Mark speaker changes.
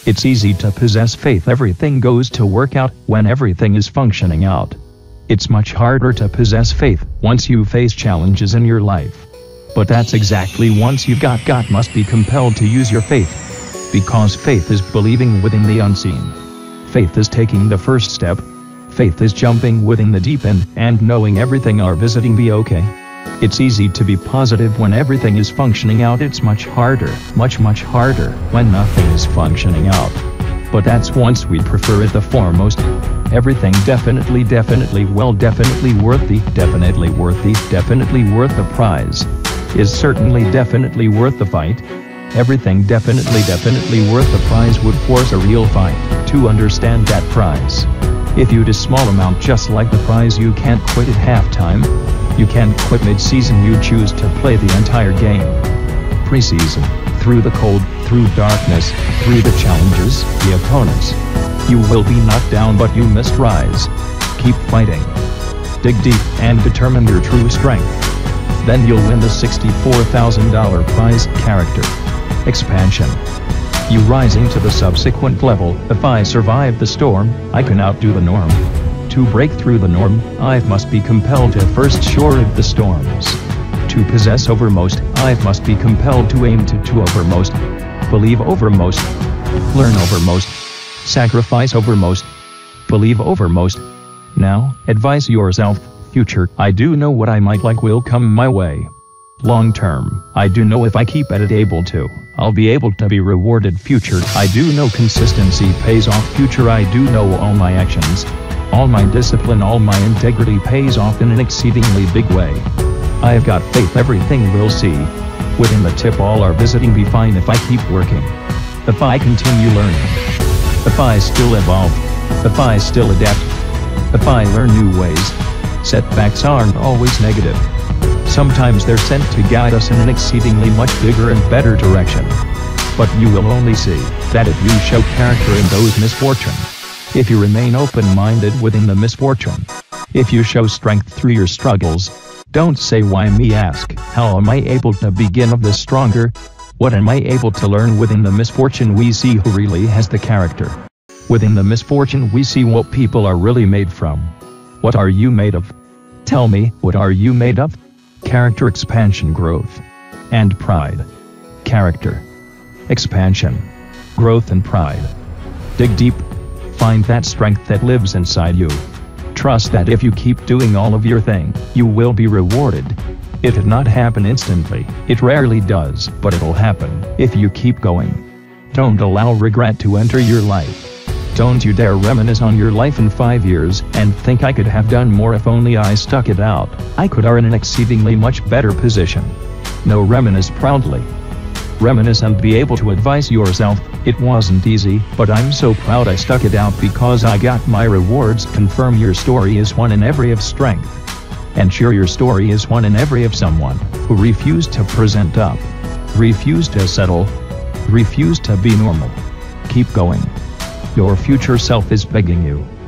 Speaker 1: It's easy to possess faith. Everything goes to work out when everything is functioning out. It's much harder to possess faith once you face challenges in your life. But that's exactly once you've got must be compelled to use your faith. Because faith is believing within the unseen. Faith is taking the first step. Faith is jumping within the deep end and knowing everything are visiting be okay. It's easy to be positive when everything is functioning out. It's much harder, much harder when nothing is functioning out. But that's once we prefer it the foremost. Everything definitely well, definitely worthy, definitely worthy, definitely worth the prize. Is certainly definitely worth the fight. Everything definitely worth the prize would force a real fight to understand that prize. If you'd a small amount just like the prize, you can't quit at halftime. You can't quit mid-season, you choose to play the entire game. Preseason, through the cold, through darkness, through the challenges, the opponents. You will be knocked down but you must rise. Keep fighting. Dig deep and determine your true strength. Then you'll win the $64,000 prize, character expansion. You rising to the subsequent level. If I survive the storm, I can outdo the norm. To break through the norm, I must be compelled to first shore of the storms. To possess overmost, I must be compelled to aim to overmost. Believe overmost. Learn overmost. Sacrifice overmost. Believe overmost. Now, advise yourself, future, I do know what I might like will come my way. Long term, I do know if I keep at it able to, I'll be able to be rewarded. Future, I do know consistency pays off. Future, I do know all my actions, all my discipline, all my integrity pays off in an exceedingly big way. I've got faith everything we'll see. Within the tip all are visiting be fine if I keep working. If I continue learning. If I still evolve. If I still adapt. If I learn new ways. Setbacks aren't always negative. Sometimes they're sent to guide us in an exceedingly much bigger and better direction. But you will only see that if you show character in those misfortune. If you remain open-minded within the misfortune. If you show strength through your struggles. Don't say why me, ask, how am I able to begin of this stronger? What am I able to learn within the misfortune? We see who really has the character. Within the misfortune we see what people are really made from. What are you made of? Tell me, what are you made of? Character expansion, growth, and pride. Character expansion, growth and pride. Dig deep. Find that strength that lives inside you. Trust that if you keep doing all of your thing, you will be rewarded. It did not happen instantly, it rarely does, but it'll happen if you keep going. Don't allow regret to enter your life. Don't you dare reminisce on your life in 5 years and think I could have done more if only I stuck it out. I could are in an exceedingly much better position. No, reminisce proudly. Reminisce and be able to advise yourself, it wasn't easy, but I'm so proud I stuck it out because I got my rewards. Confirm your story is one in every of strength. And sure, your story is one in every of someone who refused to present up, refused to settle, refused to be normal. Keep going. Your future self is begging you.